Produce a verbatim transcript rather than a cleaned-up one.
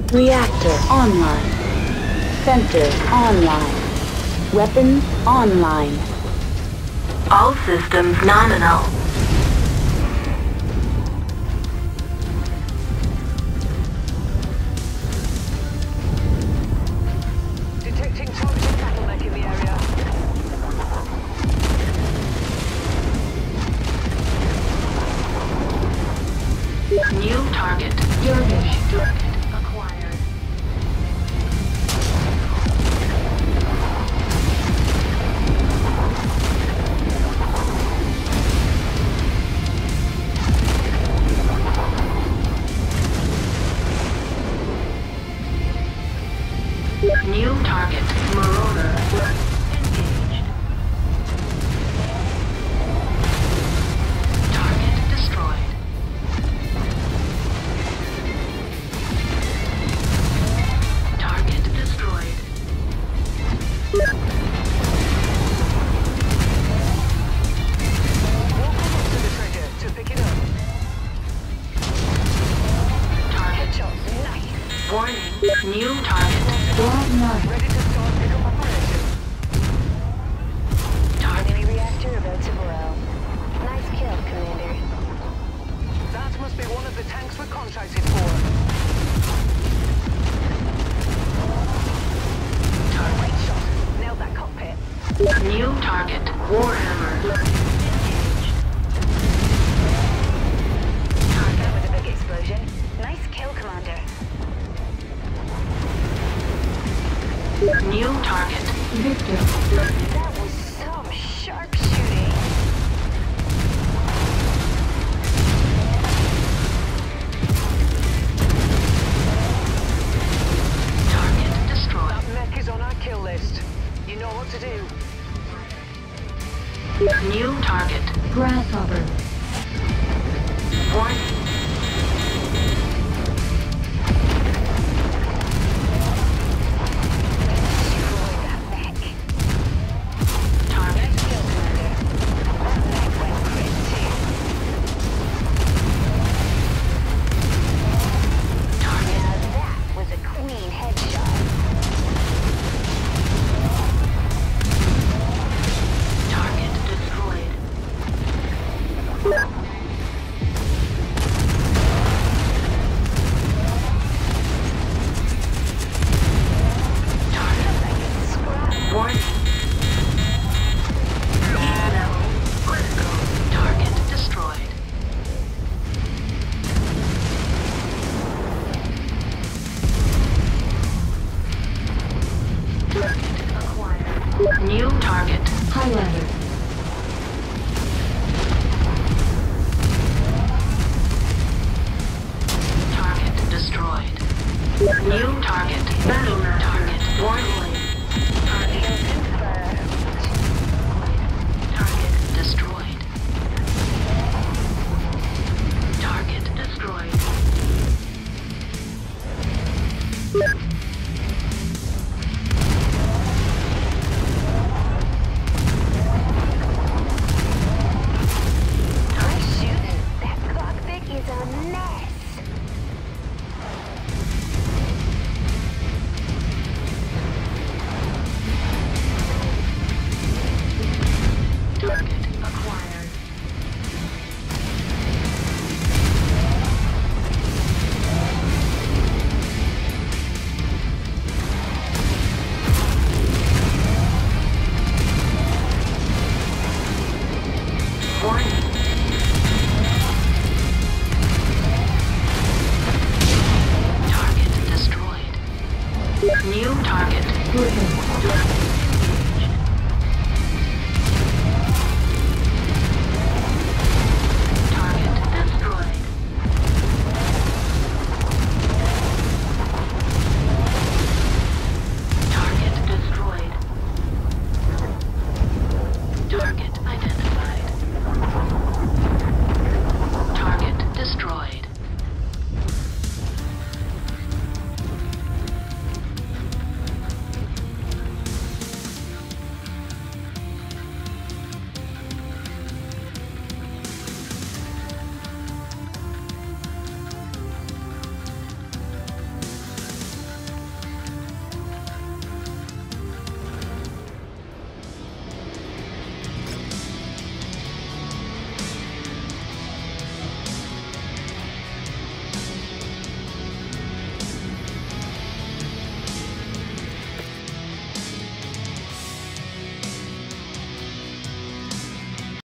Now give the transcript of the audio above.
Reactor online. Sensors online. Weapons online. All systems nominal. Detecting targeted bottleneck in the area. New target. Dervish target acquired. New target. Marauder. Engaged. Target destroyed. Target destroyed. Walk up to the treasure to pick it up. Target. Headshot. Nice. Warning. New target. Ready to start pickup operation. Target. Enemy reactor about to blow. Nice kill, Commander. That must be one of the tanks we're contracted for. Great shot. Nailed that cockpit. New target. Warhammer. Engaged. That was a big explosion. Nice kill, Commander. New target. Victor. That was some sharp shooting. Target destroyed. That mech is on our kill list. You know what to do. New target. Grasshopper. Warning. Destroy that mech. Target. Nice kill, Commander. That mech went crit too. Target. Now that was a clean headshot. Target destroyed. Target. Scrap. Warning. Level critical. Target destroyed. Target acquired. New target. Highlander. Target destroyed. New target. Battle target. Warning. Target. Target destroyed. Target destroyed. Nice shooting. That cockpit is a mess.